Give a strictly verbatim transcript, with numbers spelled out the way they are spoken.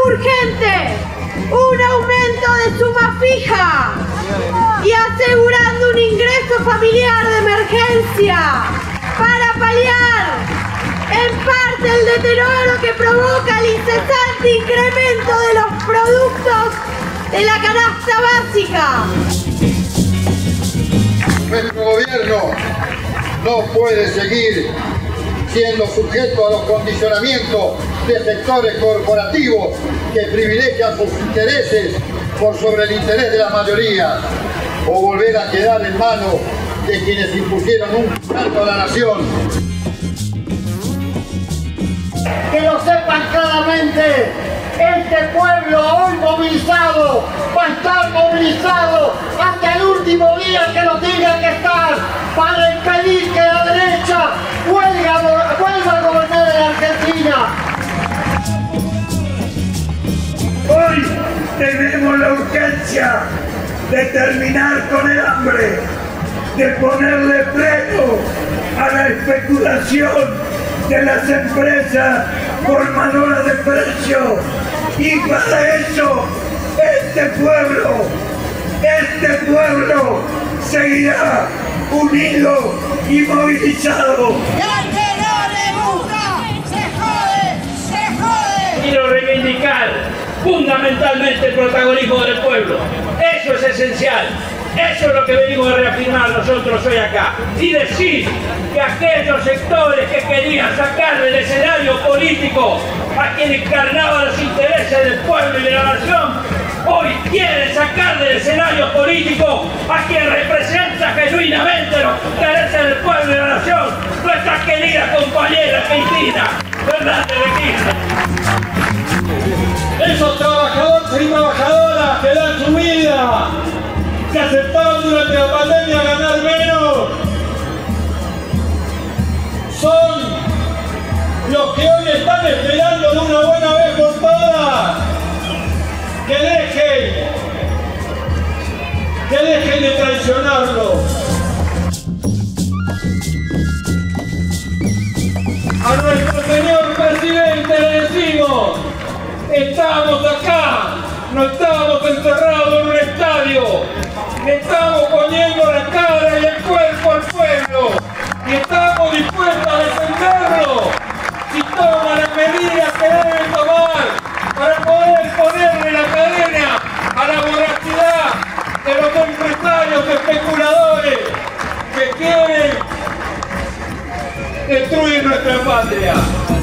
urgente un aumento de suma fija y asegurando un ingreso familiar de emergencia para paliar en parte el deterioro que provoca el incesante incremento de los productos de la canasta básica. Nuestro gobierno no puede seguir siendo sujeto a los condicionamientos de sectores corporativos que privilegian sus intereses por sobre el interés de la mayoría, o volver a quedar en manos de quienes impusieron un canto a la nación. Que lo sepan claramente, este pueblo hoy movilizado va a estar movilizado hasta el último día que lo tenga que estar para impedir que la derecha vuelva, vuelva a gobernar en Argentina. Hoy tenemos la urgencia de terminar con el hambre, de ponerle freno a la especulación de las empresas formadoras de precios, y para eso este pueblo, este pueblo seguirá unido y movilizado. ¡Y al que no le gusta, se jode, se jode! Quiero reivindicar fundamentalmente el protagonismo del pueblo. Eso es esencial. Eso es lo que venimos a reafirmar nosotros hoy acá. Y decir que aquellos sectores que querían sacar del escenario político a quien encarnaba los intereses del pueblo y de la nación, hoy quieren sacar del escenario político a quien representa genuinamente los intereses del pueblo y de la nación, nuestra querida compañera Cristina Fernández de Kirchner. Esos trabajadores y trabajadoras que dan su vida, que aceptaron durante la pandemia ganar menos, son los que hoy están esperando de una buena vez por todas que dejen, que dejen de traicionarlo. A nuestro señor presidente le decimos: estamos acá, no estamos encerrados en un estadio, le estamos poniendo la cara y el cuerpo al pueblo y estamos dispuestos a defenderlo si toma las medidas que deben tomar para poder ponerle la cadena a la voracidad de los empresarios especuladores que quieren destruir nuestra patria.